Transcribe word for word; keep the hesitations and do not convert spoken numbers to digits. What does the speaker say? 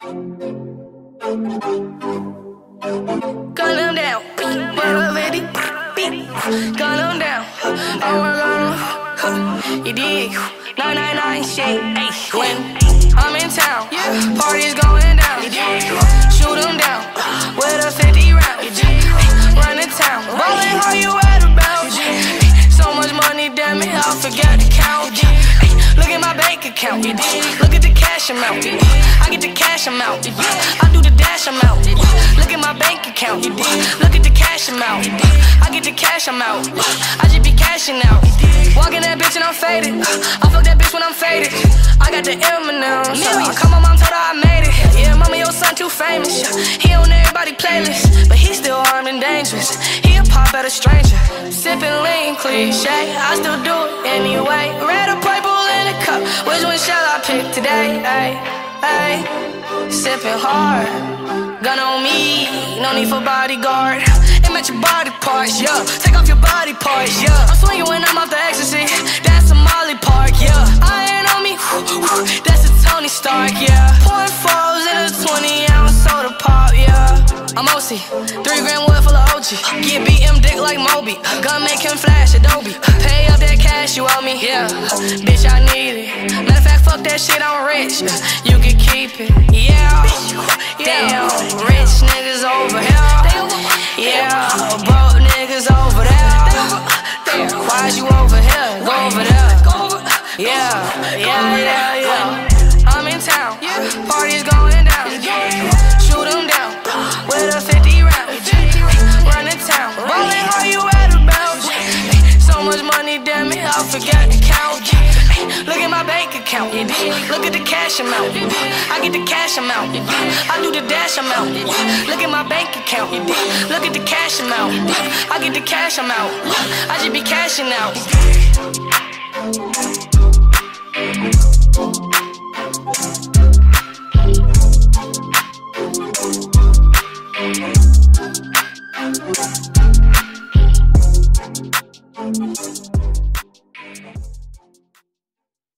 Gun them down, what up, lady? Gun them down, oh my god, you dig? nine nine nine shit, when I'm in town, parties going down. Shoot them down with a fifty round. Run in town, rolling how you at about. So much money, damn it, I forgot to count. Look at my bank account, look at the cash amount. I get the cash amount, I do the dash amount. Look at my bank account, look at the cash amount. I get the cash amount, I just be cashing out. Walking that bitch and I'm faded, I fuck that bitch when I'm faded. I got the M and M's, come on, mom told her I made it. Yeah, mama, your son too famous. He on everybody playlist, but he still armed and dangerous. He'll pop at a stranger, sipping lean, cliche. I still do it anyway. Red or purple in a cup, which one shall I pick today? Ay, ay, sipping hard, gun on me, no need for bodyguard. Aim at your body parts, yeah. Take off your body parts, yeah. I'm swinging when I'm off the ecstasy, that's a Molly Park, yeah. I ain't on me, that's a Tony Stark, yeah. Pouring fours in a twenty ounce soda pop, yeah. I'm O C, three grand wood full of O G. Get B M dick like Moby, gun make him flash Adobe. Pay up that cash you owe me, yeah. Bitch, I need it. Matter of fact, fuck that shit, I'm rich. You can keep it, yeah. Damn, rich niggas over here. Yeah, broke niggas over there. Damn, why's you over here? Go over there. Yeah, yeah, yeah, yeah. I'm in town, parties going down. Shoot them down with a fifty round. Run in town, rolling how you at about. So much money, damn it, I forgot to count. Look at my bank account, look at the cash amount. I get the cash amount, I do the dash amount. Look at my bank account, look at the cash amount. I get the cash amount, I just be cashing out.